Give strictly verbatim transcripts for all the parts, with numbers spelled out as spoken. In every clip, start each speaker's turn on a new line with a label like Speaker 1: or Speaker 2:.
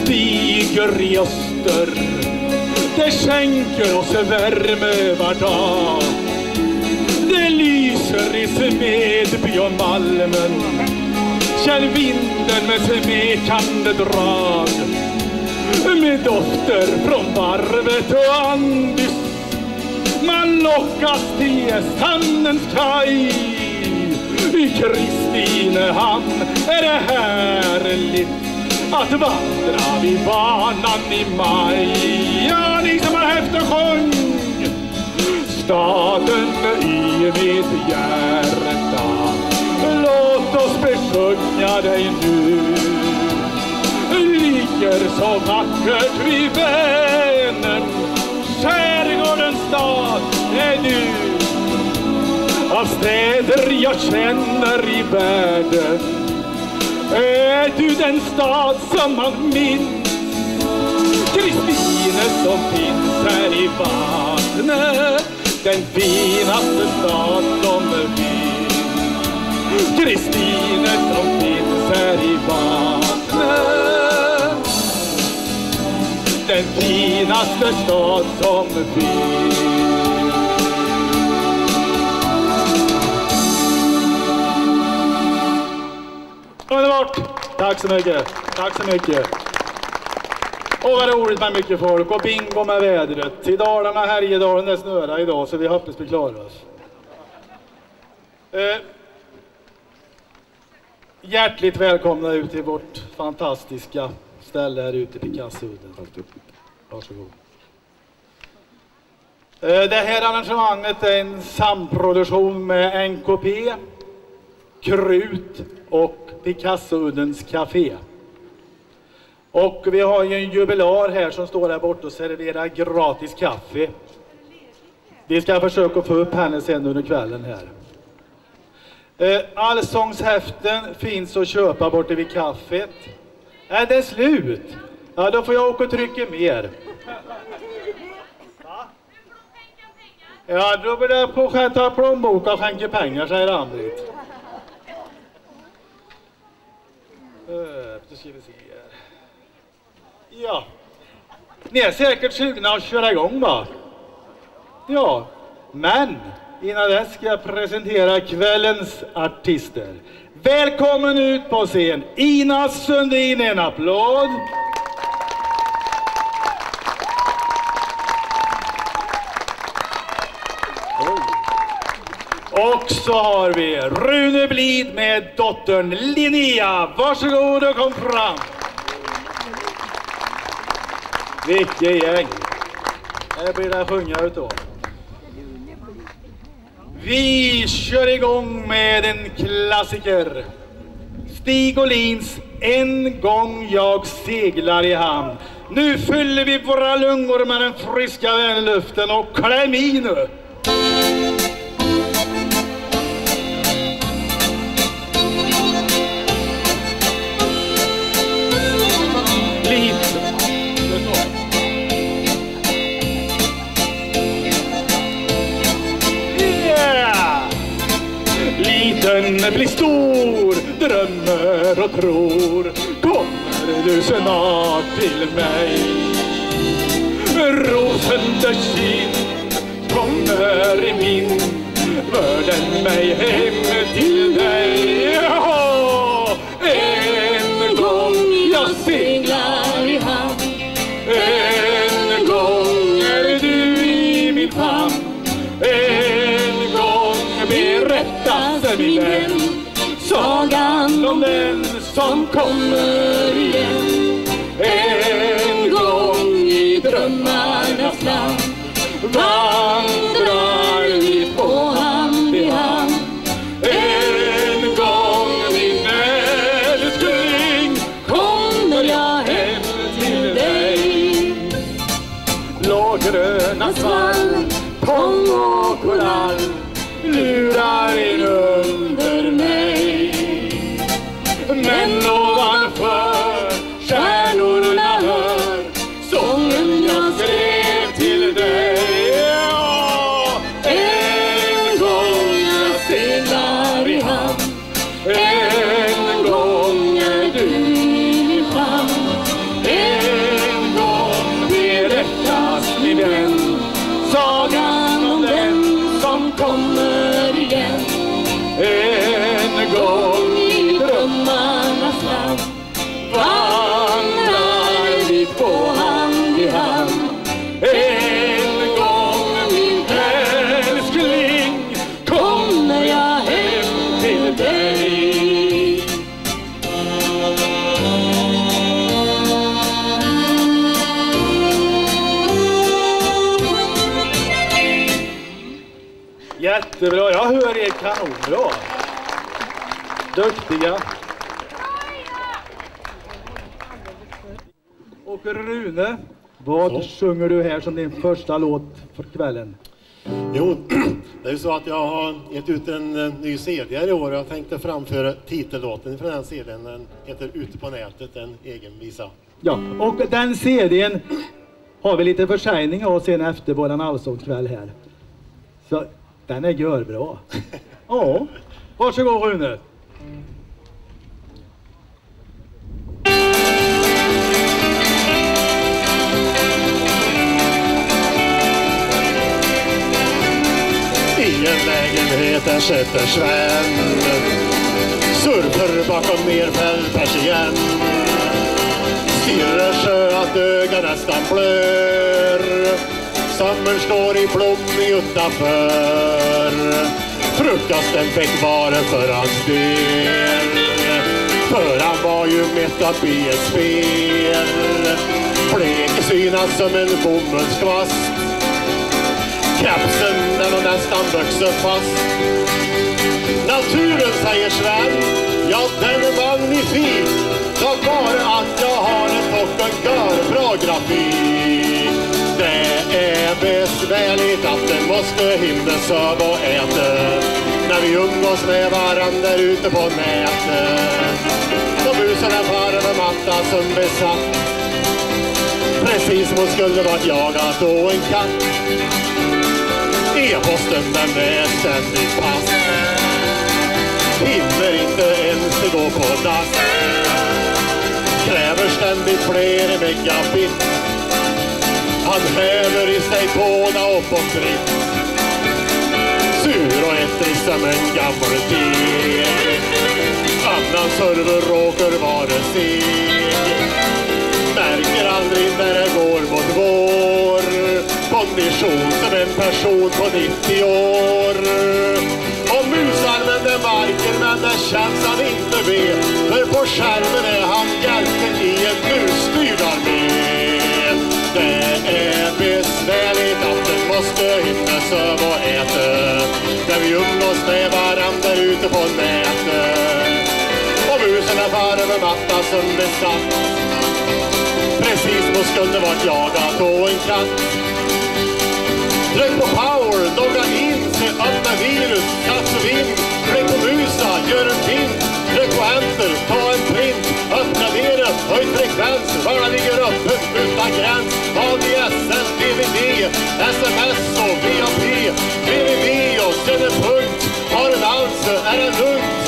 Speaker 1: stiger i öster. Det skänker oss värme var dag. Det lyser i Smedby och Malmen. Känn vinden med smekande drag. Med dofter från varvet och Andys. Man lockas till Sandens kaj. I Kristinehamn är det härligt att vandra vid banan i maj. Ja, ni som har häften sjung staden i mitt hjärta. Låt oss besjunga dig nu. Ligger så vackert vid Vänern. Skärgårdens stad är du. Av städer jag känner i världen är du den stad som man minns. Kristine som finns här i vattnet. Den finaste stad som finns. Kristine som finns här i vattnet. Den finaste stad som finns. Underbart! Tack så mycket. Tack så mycket. Och vad roligt med mycket folk och bingo med vädret. I Dalarna, Härjedalen, det snörar idag så vi hoppas vi klarar oss. Eh, hjärtligt välkomna ut till vårt fantastiska ställe här ute i Picassoudden. Varsågod. Eh, det här arrangemanget är en samproduktion med N K P, Krut och Picassouddens café. Och vi har ju en jubilar här som står där borta och serverar gratis kaffe. Vi ska försöka få upp henne sen under kvällen här. Allsångshäften finns att köpa borta vid kaffet. Är det slut? Ja, då får jag åka och trycka mer. Va? Ja, då blir det på att ta plånbok och skänka pengar, säger Ann-Britt. Då ska vi se här. Ja. Ni är säkert sugna att köra igång, va? Ja. Men innan dess ska jag presentera kvällens artister. Välkommen ut på scen, Ina Sundin, en applåd. Och så har vi Rune Blid med dottern Linnea. Varsågod och kom fram. Vilket gäng. Här blir det att sjunga utav. Vi kör igång med en klassiker. Stig Åhlins En gång jag seglar i hamn. Nu fyller vi våra lungor med den friska vänluften och kläm i nu. Den blir stor, drömmer och tror. Kommer du snart till mig? Rosen där kind kommer i min. För den mig hem till dig. Ja, en gång jag seglar i hamn. En gång är du i min famn. En gång berättas min vän sagan om den som kommer igen. En gång i drömmarnas land vandrar vi på hand i hand. En gång min älskling kommer jag hem till dig. Blågröna svall, tång och korall lurar in under mig. Men ovanför stjärnorna hör sången jag skrev till dig. Ja, en gång jag seglar i hamn. En gång är du i min famn. jättebra. Jag hör er kanonbra. Duktiga. Och Rune, vad så sjunger du här som din första låt för kvällen?
Speaker 2: Jo, det är ju så att jag har gett ut en uh, ny C D i år. Jag tänkte framföra titellåten från den C D:n. Den heter Ute på nätet, en egen visa.
Speaker 1: Ja, och den C D:n har vi lite försäljning av sen efter våran allsångskväll här. Så den är görbra. Ja, varsågod Rune.
Speaker 2: I en lägenhet där sätter Sven surfer bakom nerfälld persien. Stirrar så att ögat nästan blör. Sommaren står i blommig utanför. Frukosten fick vara för hans del. För han var ju mätt i ett spel. Blek synas som en bomullskvast. Kapsen den har nästan vuxit fast. Naturen säger Sven, ja den är magnifik. Tack vare att jag har ett och en görbra grafik. Det är besvärligt att den måste hinna söva och äta. När vi umgås med varandra ute på nätet. Då busar den farven matta som besatt. Precis som hon skulle varit jagat och en katt. E-posten den är ständigt pass. Hinner inte ens gå på dass. Kräver ständigt fler megabit. Han häver i sig båda upp och fritt. Sur och ettrig som en gammal deg. Annan server råkar vara seg. Märker aldrig när det går mot vår. Kondition som en person på nittio år. Och musarmen den marker men det känns han inte vet. För på skärmen är han hjälten i en musstyrd armé. Det är besvärligt att den måste hinna söva och äta. När vi umgås med varandra ute på nätet. Och musen är far över matta som besatt. Precis som skulle varit jagat och en katt. Tryck på power, logga in, se öppna virus, kast in. Tryck på musa, gör en pin. Tryck på enter, ta en print. Uppgradera, höj frekvens. Bara ligger öppen utan gräns. A D S L, D V D, S M S och V A P. V V V och sen en punkt. Har en alltså, är en lugnt.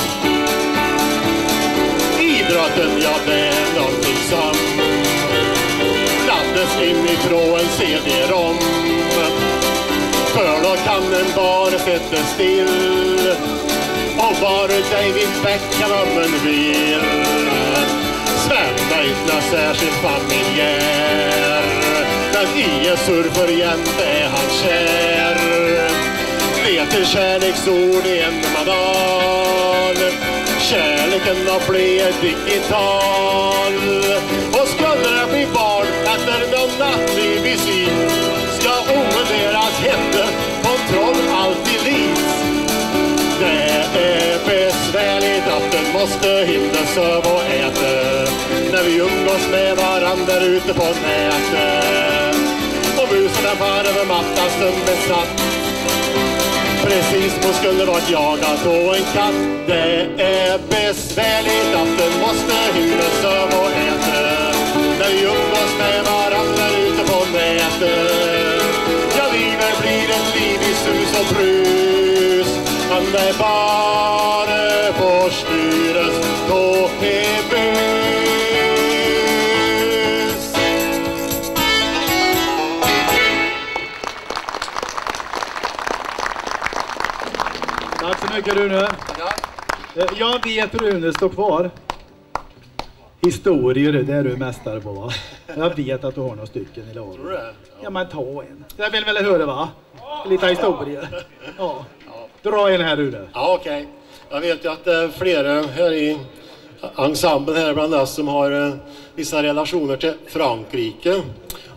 Speaker 2: Idrotten, ja det är någonting som laddas in ifrån en C D-rom. För då kan den bara sätta still. Och bara David Beckham om en vill. Sven är inte särskilt familjär. Men i en surferjämte är han kär. Leter kärleksord i en manal. Kärleken har blivit digital. Och skulle det bli barn efter någon nattlig visit. Ska omederas hände kontroll alltid lis. Det är besvärligt att den måste hinna söva och äta. När vi umgås med varandra ute på nätet. Och musen är far över matta som besatt. Precis som skulle varit jagat och en katt. Det är besvärligt att den måste hinna söva och äta. När vi umgås med varandra ute på nätet. Ja, livet blir ett liv i sus och brus. Men det bara får styras på hebus.
Speaker 1: Tack så mycket Rune. Jag vet Rune står kvar. Historier, det är du mästare på va? Jag vet att du har några stycken i laget.
Speaker 2: Tror du det?
Speaker 1: Ja men ta en. Jag vill väl höra va? Lite historier. Ja. Dra en här Rune.
Speaker 2: Ja okej. Okay. Jag vet ju att det är flera här i ensemblen här bland oss som har uh, vissa relationer till Frankrike.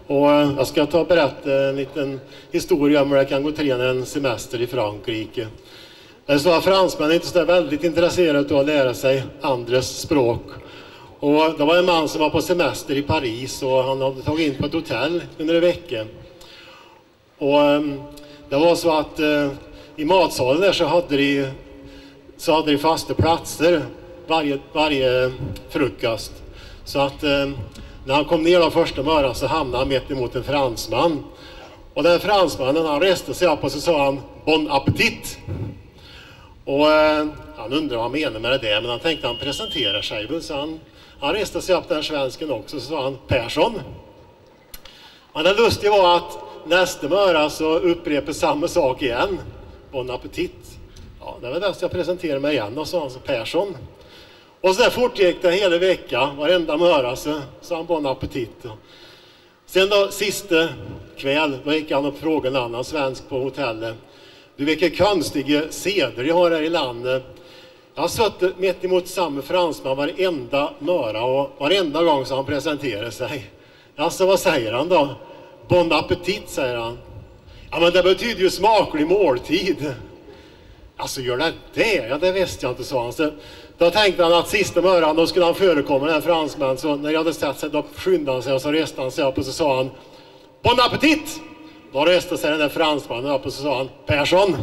Speaker 2: Och jag ska ta och berätta en liten historia om hur det kan gå till en semester i Frankrike. Det är så att fransmän är inte så väldigt intresserade av att lära sig andras språk. Och det var en man som var på semester i Paris och han hade tagit in på ett hotell under en vecka. Och um, det var så att uh, i matsalen där så hade de, så hade de fasta platser varje, varje frukost. Så att um, när han kom ner av första morgonen så hamnade han mitt emot en fransman. Och den fransmannen, han reste sig upp och så sa han bon appetit. Och uh, han undrade vad han menade med det, men han tänkte han presenterar sig väl, så han Han reste sig upp den svensken också, så sa han Persson. Men det lustiga var att nästa morgon så upprepade samma sak igen. Bon appetit. Ja, det var det jag presenterade mig igen och sa han så Persson. Och så där fortgick det hela veckan, varenda morgon så sa han bon appetit. Sen då sista kväll, då gick han och frågade en annan svensk på hotellet. Du, vilka konstiga seder jag har här i landet. Jag har suttit mitt emot samma fransman varenda möra och varenda gång som han presenterar sig. Alltså vad säger han då? Bon appetit, säger han. Ja, men det betyder ju smaklig måltid. Alltså gör det det? Ja, det visste jag inte, sa han. Så då tänkte han att sista möran då skulle han förekomma den här fransman. Så när jag hade sett sig då skyndade han sig och så reste han sig upp och så sa han Bon appetit! Då reste sig den där fransmannen upp och så sa han Persson.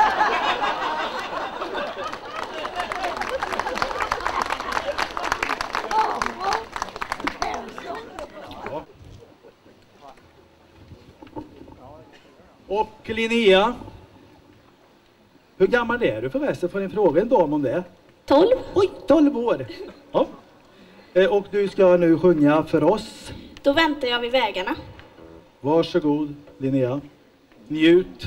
Speaker 1: Och Linnea, hur gammal är du förresten? Får en fråga en dam om det?
Speaker 3: tolv.
Speaker 1: Oj, tolv år. Ja. Och du ska nu sjunga för oss.
Speaker 3: Då väntar jag vid vägarna.
Speaker 1: Varsågod Linnea. Njut.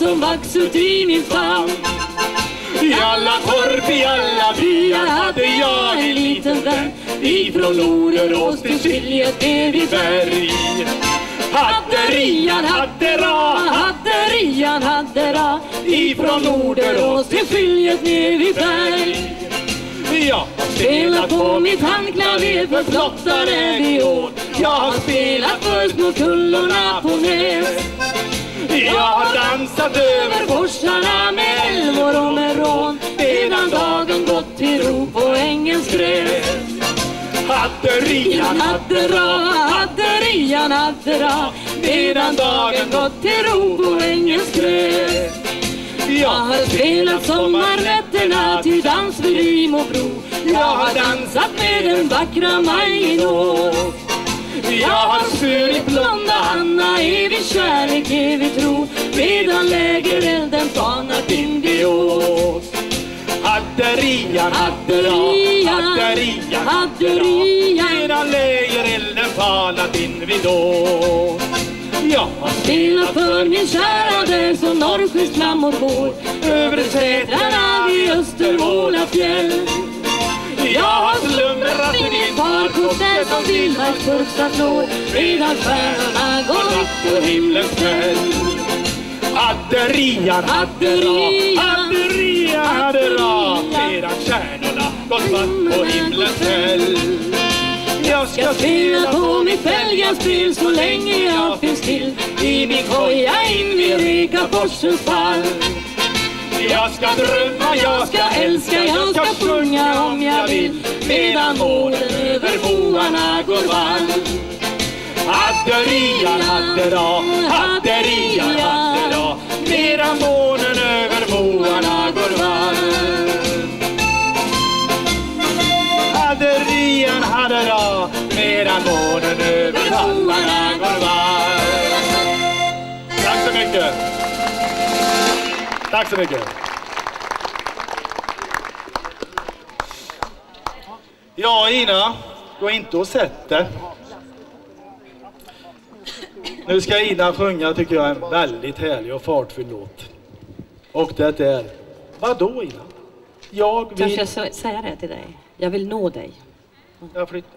Speaker 3: som vuxit i min famn.
Speaker 1: I alla torp, i alla byar hade jag en liten vän. Ifrån Norderås till Skiljeteviberg. Hatterian, hattera,
Speaker 3: Hatterian hade ra.
Speaker 1: ifrån Norderås till
Speaker 3: Skiljeteviberg.
Speaker 1: Jag har
Speaker 3: Spelat på mitt handklaver för flottare viol. Jag har spelat för små kullorna på näs.
Speaker 1: Jag har dansat över
Speaker 3: forsarna med älvor och med rån. Medan dagen gått till ro på ängens gräs.
Speaker 1: Hatterian,
Speaker 3: Hattera, hatterian hattera. Medan dagen gått till ro på ängens gräs. Jag har spelat sommarnätterna till dans vid Rimobro. Jag har dansat med den vackra Majinå. Jag har svurit blonda Anna, evig kärlek, evig tro. Medan lägerelden fanar Pindios.
Speaker 1: Hatterian, hattera, hatterian,
Speaker 3: Hatterian.
Speaker 1: medan lägerelden fanar Pindios. Jag har
Speaker 3: Spelat för min kära där som Norrsjöns flammor går över sätrarna vid Östervåla fjäll.
Speaker 1: Jag har slumrat
Speaker 3: I min parkort där som Vildmarks första slår. Medan stjärnorna går upp på himlens kväll.
Speaker 1: Hatterian, hattera, hatterian, hattera, medan stjärnorna gått svart på himlens kväll. Jag
Speaker 3: Ska spela på mitt fälgaspel så länge jag finns till. I min koja in vid Rekaforsens fall.
Speaker 1: Jag ska drömma, jag ska älska, jag ska sjunga om jag vill. Medan månen över boarna går vall. Hatterian, hattera, hatterian, hattera, medan månen över boarna går vall. Hatterian, hattera, medan månen över vallarna går vall. Tack så mycket. Tack så mycket. Ja, Ina, gå inte och sätt det. Nu ska Ina sjunga, tycker jag, en väldigt härlig och fartfull låt. Och det är, vadå Ina? Jag vill...
Speaker 3: Törs jag säga det till dig? Jag vill nå dig.
Speaker 1: Jag flyttar.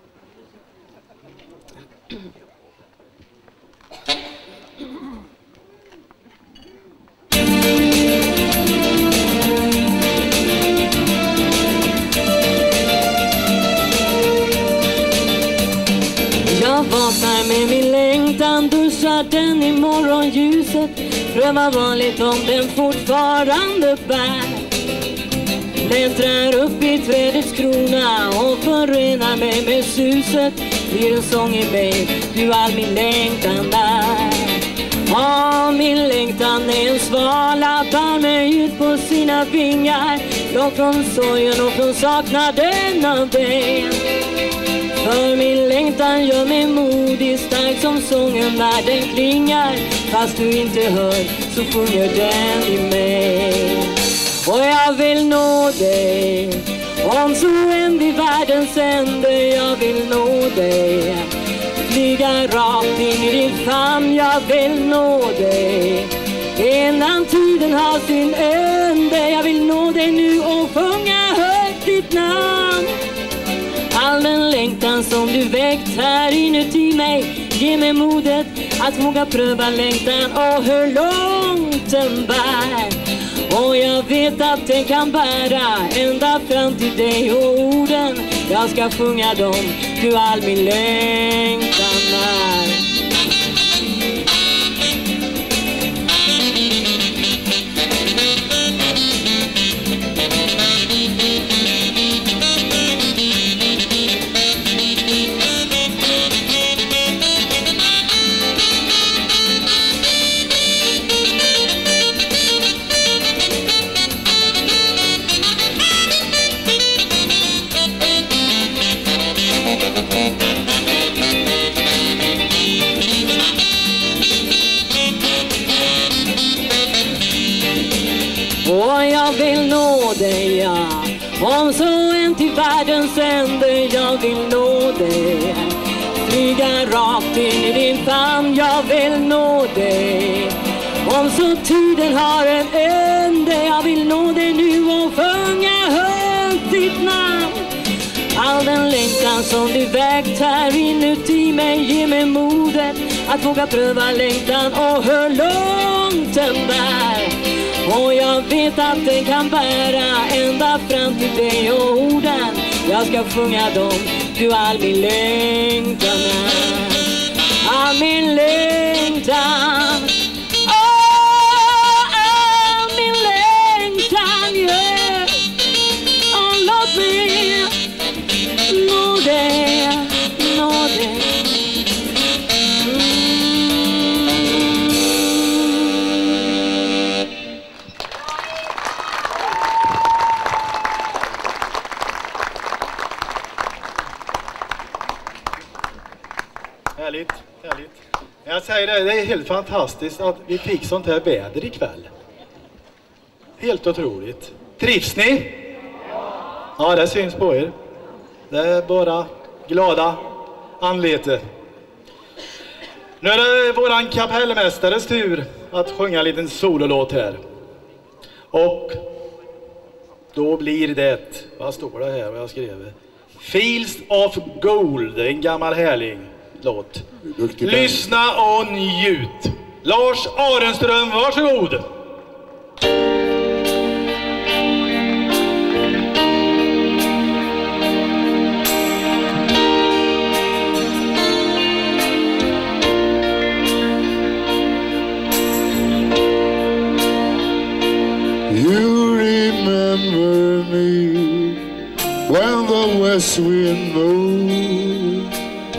Speaker 3: Jag vaknar med min längtan, duschar den i morgonljuset. Prövar vanligt om den fortfarande bär. Klättrar upp i trädets krona och förenar mig med suset. Blir en sång i mig, du all min längtan där. Ja, min längtan är en svala, bär mig ut på sina vingar. Långt från sorgen och från saknaden av dig. För min längtan gör mig modig, stark som sången när den klingar. Fast du inte hör så sjunger den i mig. Och jag vill nå dig, om så än vid världens ände. Jag vill nå dig, flyga rakt in i din famn. Jag vill nå dig, innan tiden har sin ände. Jag vill nå dig nu och sjunga högt ditt namn. All den längtan som du väckt här inuti mig, ge mig modet att våga pröva längtan och hur långt den bär. Och jag vet att den kan bära ända fram till dig och orden. Jag ska sjunga dem, du all min längtan är. Och jag vill nå dig, ja, om så än till världens ände. Jag vill nå dig, flyga rakt in i din famn. Jag vill nå dig, Om så tiden har en ände, jag vill nå dig nu och sjunga högt ditt namn. All den längtan som du vägt här inuti mig ger mig modet att våga pröva längtan och hur långt den bär. Och jag vet att den kan bära ända fram till dig och orden jag ska sjunga dem, du all min längtan är. All min längtan, oh, all min längtan, yeah. Och låt mig nå dig, nå dig.
Speaker 1: Härligt, härligt. Jag säger det, det är helt fantastiskt att vi fick sånt här väder ikväll. Helt otroligt. Trivs ni? Ja, det syns på er. Det är bara glada anlete. Nu är det våran kapellmästares tur att sjunga en liten sololåt här. Och då blir det, vad står det här vad jag skrev? Fields of Gold, det är en gammal härlig låt. Lyssna och njut. Lars Arenström, varsågod.
Speaker 4: You remember me when the west wind moved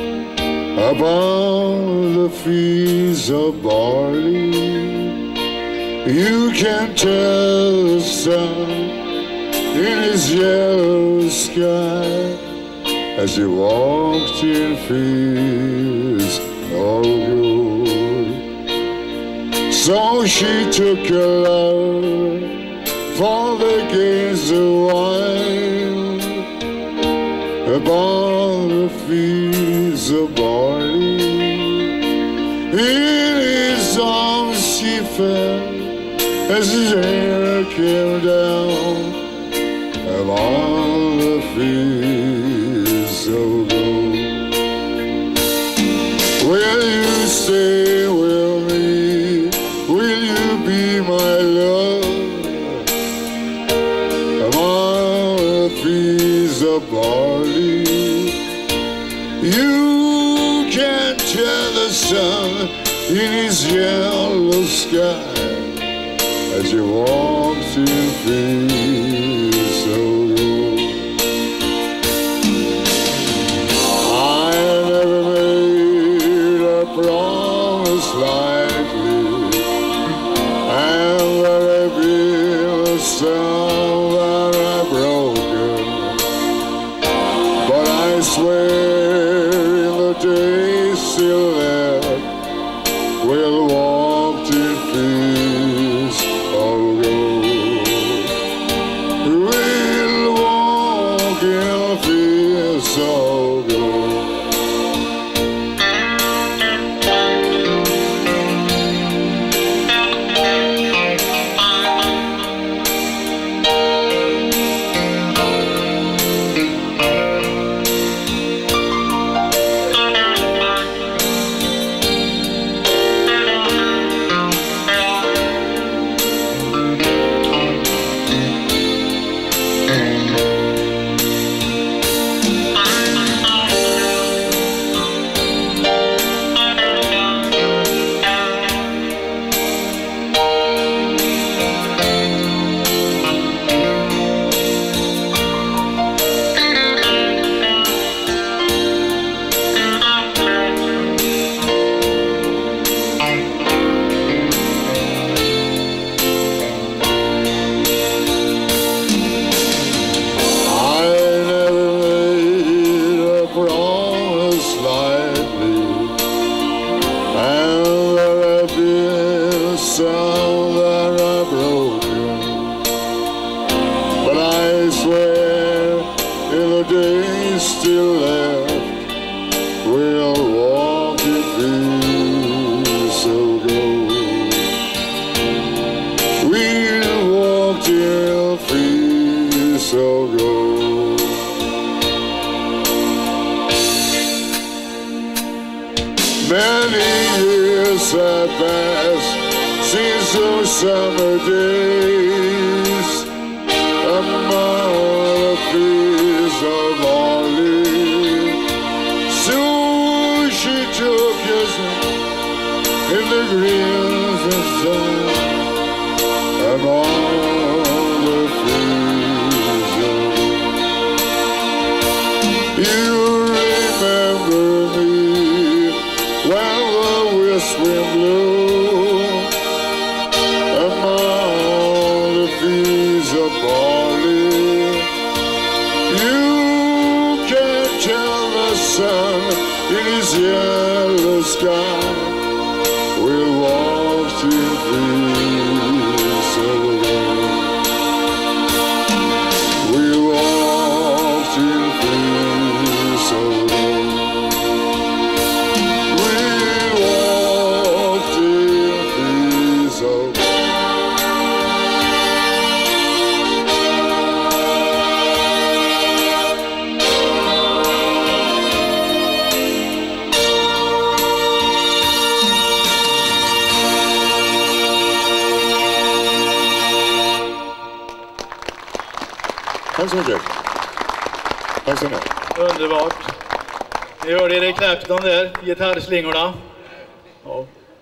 Speaker 4: upon the fields of barley. You can tell the sun in his yellow sky as he walked in fields of gold. So she took a love for the gates of wine upon the fields of barley. In his arms she fell as his hair came down upon the fields of gold. Will you stay with me? Will you be my love? Among the fields of barley, you can tell the sun in his yellow sky as you walk in fields of gold. I never made a promise lightly, and there have been some that I've broken, but I swear in the days still left we'll walk in fields of gold. We'll walk in fields of gold. still feel so good. Many years have passed since those summer days, among the fields of barley. Soon she took us in the greens and sun, among the fields of. You remember me when the whistling blew among the fields of barley. You can tell the sun in his yellow sky will walk in fields of gold. We walked in fields of gold. We walked in fields of gold.
Speaker 2: Tack så mycket. Tack så mycket.
Speaker 1: Underbart. Ni hörde Erik Clapton där, gitarrslingorna. Ja.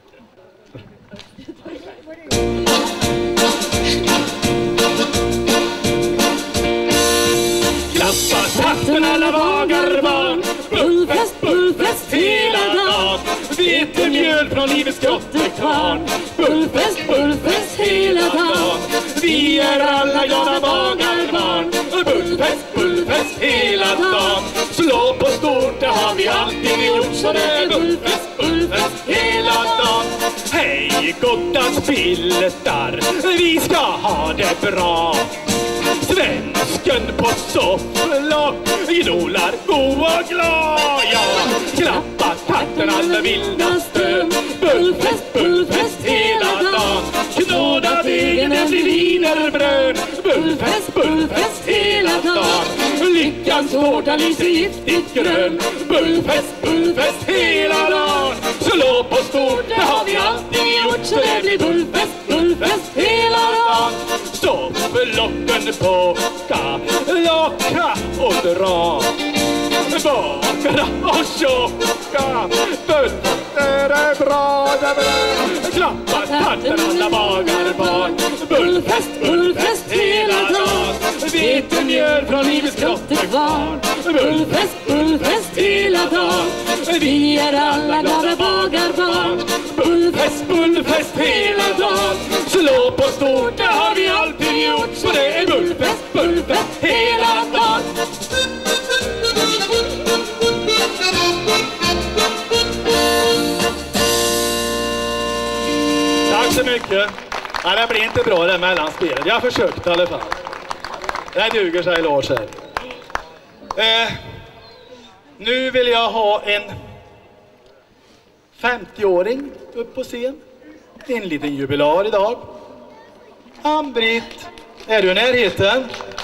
Speaker 1: Klappa takten alla vagarbarn, bullfest, bullfest hela dagen. Vete mjöl från livets grottekvarn, bullfest, bullfest hela dagen. Vi är alla glada vagarbarn, bullfest, bullfest hela dagen. Slå på stort, det har vi alltid gjort, så det är bullfest, bullfest hela dagen. Hej Gotlands piltar, vi ska ha det bra. Svensken på sofflock gnolar god och glad, ja. Klappa takten alla vildaste, bullfest, bullfest hela dagen. Knåda degen, det blir wienerbröd, bullfest, bullfest hela dagen. Lyckans tårta lite giftigt grön, bullfest, bullfest hela dagen. Slå på stort, det har vi alltid gjort, så det blir bullfest, bullfest hela dagen. Stå för locken på, locka och dra, bakra och tjocka, bullfest är det bra, det är bra. Klappa takten alla vagarbarn, bullfest, bullfest hela dagen. Vete mjöl från livets grottekvarn, bullfest, bullfest hela dagen. Vi är alla glada vagarbarn, bullfest, bullfest hela dagen. Slå på stort, det har vi alltid gjort, så det är bullfest, bullfest hela dagen. Tack så mycket. Ja, det blir inte bra det mellanspelet. Jag har försökt i alla fall. Det duger sig Lars här. Eh, nu vill jag ha en femtioåring upp på scen. En liten jubilar idag. Ann-Britt, är du i närheten?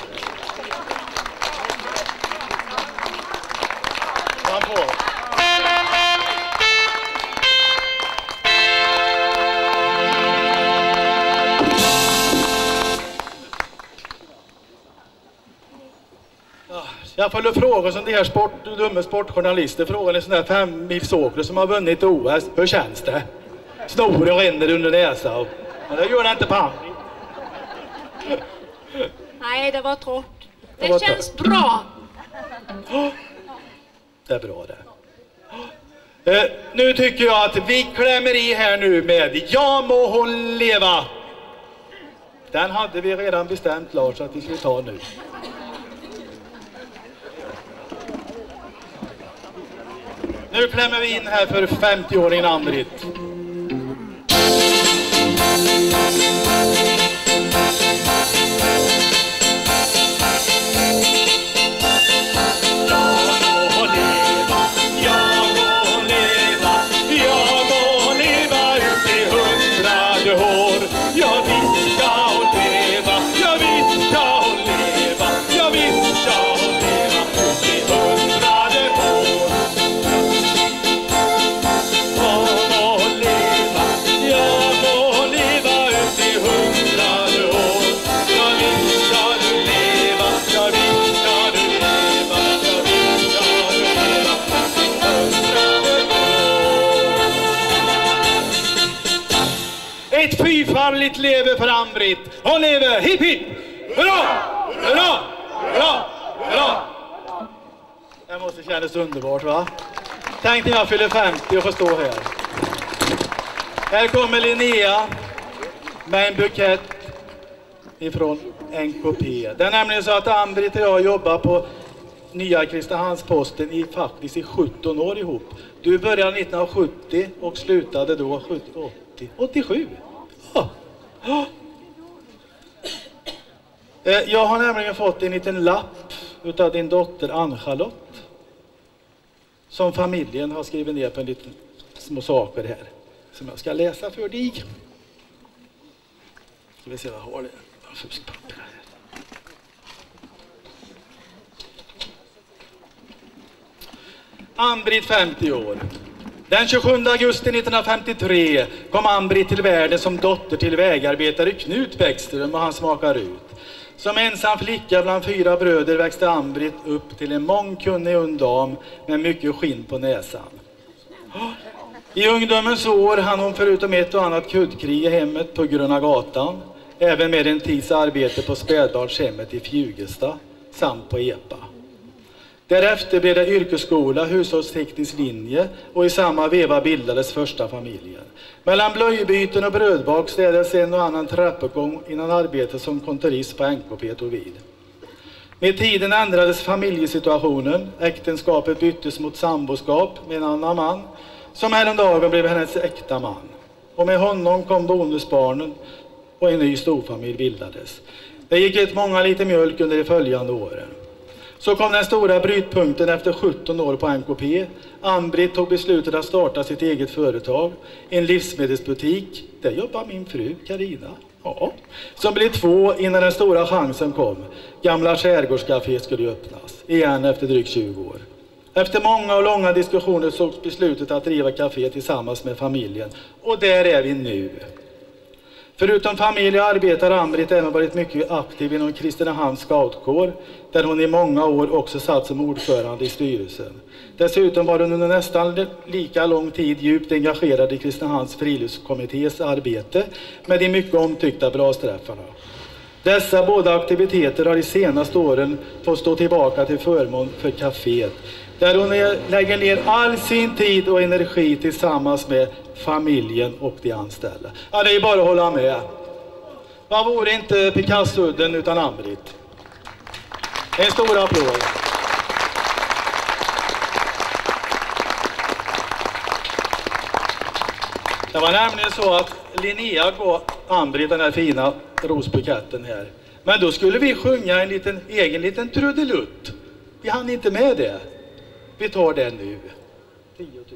Speaker 1: Man får. Jag får fråga som de här sport, dumma sportjournalister frågar en sån här femmilsåkare som har vunnit O S. Hur känns det? Snoren rinner under näsa. Och, och det gör det inte på hand.
Speaker 5: Nej, det var torrt. Det,
Speaker 1: det var
Speaker 5: känns
Speaker 1: torrt.
Speaker 5: bra.
Speaker 1: Det är bra det. Eh, nu tycker jag att vi klämmer i här nu med Ja må hon leva. Den hade vi redan bestämt Lars att vi skulle ta nu. Nu klämmer vi in här för femtioåringen Ann-Britt. Ja, Fyrfaldigt leve för Ann-Britt. Hon lever, hipp hipp! Hurra! Hurra! Hurra! Hurra! Det måste kännas underbart, va? Tänk när jag fyller femtio och får stå här. Här kommer Linnea med en bukett ifrån N K P. Det är nämligen så att Ann-Britt och jag jobbar på nya Kristinehamns-Posten i faktiskt i sjutton år ihop. Du började nittonhundrasjuttio och slutade då åttio, åttiosju. Ja. Ja. Jag har nämligen fått en liten lapp utav din dotter Ann-Charlotte som familjen har skrivit ner på en liten små saker här som jag ska läsa för dig. Ska vi se vad jag har det. Fuskpapper här. Ann-Britt femtio år. Den tjugosjunde augusti nittonhundrafemtiotre kom Ann-Britt till världen som dotter till vägarbetare Knut Bäckström och han smakar ut. Som ensam flicka bland fyra bröder växte Ann-Britt upp till en mångkunnig ung dam med mycket skinn på näsan. I ungdomens år hann hon förutom ett och annat kuddkrig i hemmet på Gröna gatan, även med en tids arbete på spädbarnshemmet i Fjugesta samt på E P A. Därefter blev det yrkesskola, hushållsteknisk linje och i samma veva bildades första familjen. Mellan blöjbyten och brödbak städades en och annan trappuppgång innan arbetet som kontorist på N K P tog vid. Med tiden ändrades familjesituationen, äktenskapet byttes mot samboskap med en annan man som häromdagen blev hennes äkta man. Och med honom kom bonusbarnen och en ny storfamilj bildades. Det gick ett många liter mjölk under de följande åren. Så kom den stora brytpunkten efter sjutton år på N K P. Ann-Britt tog beslutet att starta sitt eget företag, en livsmedelsbutik. Där jobbar min fru Carina. Ja, som blev två innan den stora chansen kom. Gamla Skärgårdscafé skulle öppnas, igen efter drygt tjugo år. Efter många och långa diskussioner sågs beslutet att driva café tillsammans med familjen. Och där är vi nu. Förutom familj arbetar Ann-Britt även varit mycket aktiv inom Kristinehamns scoutkår, där hon i många år också satt som ordförande i styrelsen. Dessutom var hon under nästan lika lång tid djupt engagerad i Kristinehamns friluftskommittés arbete med de mycket omtyckta brasträffarna. Dessa båda aktiviteter har de senaste åren fått stå tillbaka till förmån för kaféet, där hon lägger ner all sin tid och energi tillsammans med familjen och de anställda. Ja, det är bara att hålla med. Vad vore inte Picasso-udden utan Ann-Britt? En stor applåd. Det var nämligen så att Linnea gav Ann-Britt den här fina rosbuketten här. Men då skulle vi sjunga en liten, egen liten trudelutt. Vi hann inte med det. Vi tar den nu. tio tusen.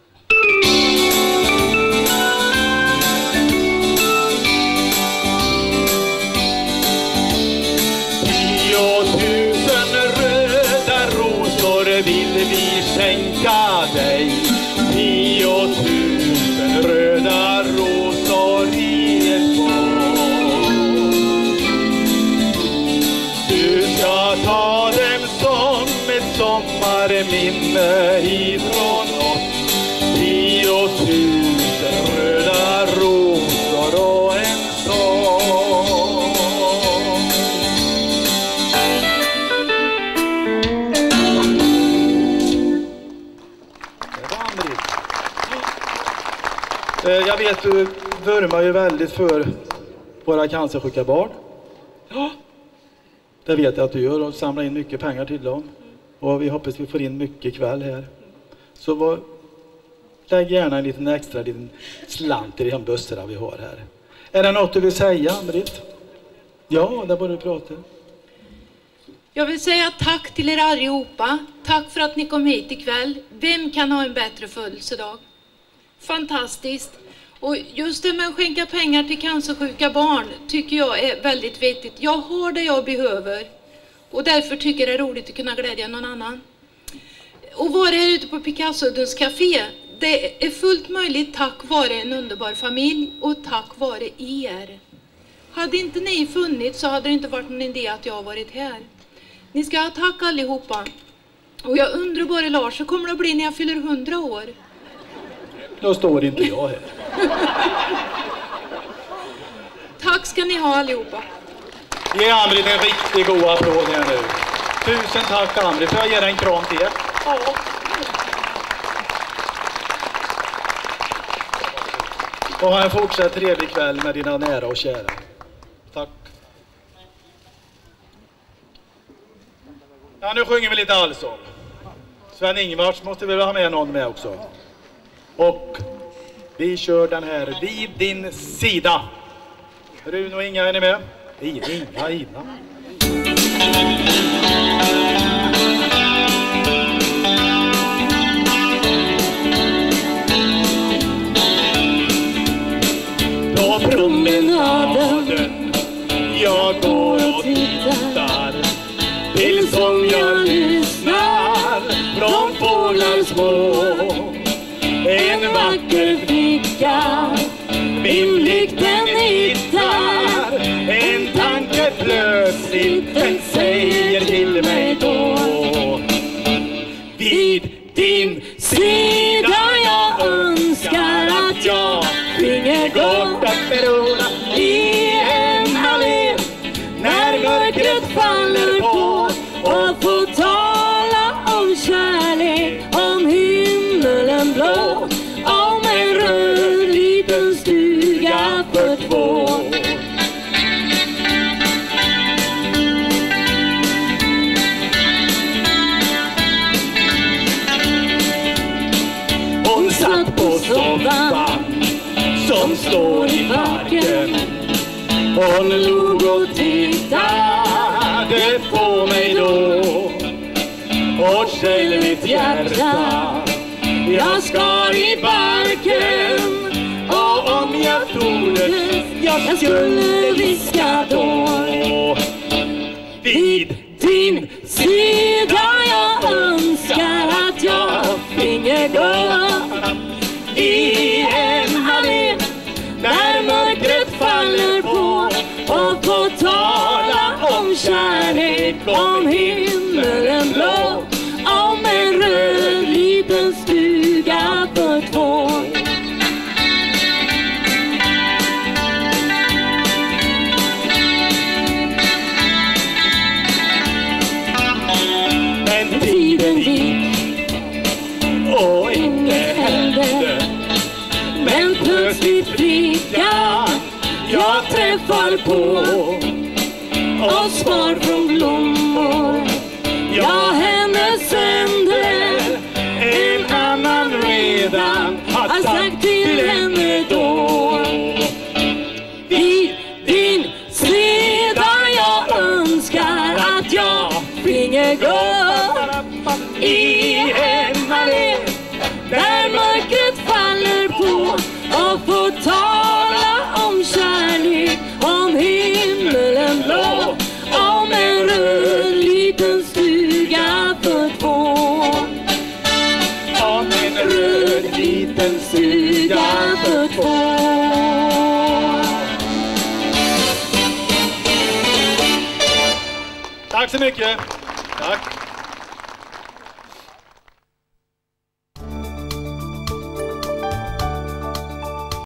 Speaker 1: Tiotusen röda rosor vill vi skänka dig. Tiotusen röda rosor i ett fång. Du ska ta dem som ett sommarminne ifrån oss. Tiotusen röda rosor och en sång. Jag vet du vurmar ju väldigt för våra cancersjuka barn. Ja, det vet jag att du gör och samlar in mycket pengar till dem. Och vi hoppas vi får in mycket kväll här. Så var, lägg gärna en liten extra liten slant i de bössorna vi har här. Är det något du vill säga, Ann-Britt? Ja, där borde du prata.
Speaker 5: Jag vill säga tack till er allihopa. Tack för att ni kom hit ikväll. Vem kan ha en bättre födelsedag? Fantastiskt. Och just det med att skänka pengar till cancersjuka barn tycker jag är väldigt viktigt. Jag har det jag behöver. Och därför tycker jag det är roligt att kunna glädja någon annan. Och vara här ute på Picasso-uddens café. Det är fullt möjligt tack vare en underbar familj och tack vare er. Hade inte ni funnits så hade det inte varit någon idé att jag har varit här. Ni ska ha tack allihopa. Och jag undrar bara Lars, hur kommer det att bli när jag fyller hundra år?
Speaker 1: Då står inte jag här.
Speaker 5: Tack ska ni ha allihopa.
Speaker 1: Ge Ann-Britt en riktigt god applåd här nu. Tusen tack Ann-Britt. Får jag ge dig en kram till er? Ja. Och ha en fortsatt trevlig kväll med dina nära och kära. Tack. Ja, nu sjunger vi lite allsång. Sven-Ingvars måste vi ha med någon med också. Och vi kör den här Vid din sida. Rune och Inga, är ni med? Inga, Ina. På promenaden jag går och tittar, till som jag lyssnar från fåglar små. En vacker flicka min blick den hittar, en tanke plötsligt den säger till mig då. Vid din sida jag önskar att jag finge gå i en allé när mörkret faller på och få tala om kärlek, om himmelen blå, om en röd liten stuga för två. Hon satt på soffan som står i parken. Hon log och tittade på mig då. Och själv mitt hjärta jag skar i barken. Och om jag tordes jag skulle viska då. Vid din sida jag önskar att jag finge gå i en allé där mörkret faller på och få tala om kärlek, om himmelen blå, om en röd liten stuga för två. Men tiden gick och inget hände. Men plötsligt flicka jag träffar på och svar från blommor. Ja, henne sände en annan redan har sagt till henne då. Vid din sida jag önskar att jag finge gå i en allé där mörkret faller på och få tala om kärlek, om himmelen blå, om en röd liten stuga för två. Om en röd liten stuga för två. Tack så mycket. Tack.